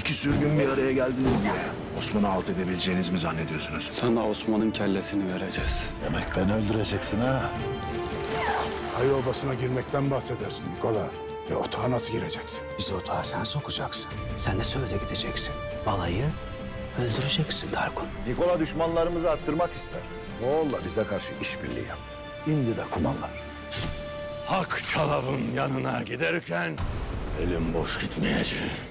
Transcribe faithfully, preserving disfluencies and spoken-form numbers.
İki sürgün bir araya geldiniz diye Osman'ı alt edebileceğiniz mi zannediyorsunuz? Sana Osman'ın kellesini vereceğiz. Demek beni öldüreceksin ha? Hayır obasına girmekten bahsedersin Nikola. Ve otağa nasıl gireceksin? Bizi otağa sen sokacaksın. Sen de söyle gideceksin. Balayı öldüreceksin Darkun. Nikola düşmanlarımızı arttırmak ister. Moğol'la bize karşı işbirliği yaptı. İndi de kumanlar. Hak Çalav'ın yanına giderken elim boş gitmeyecek.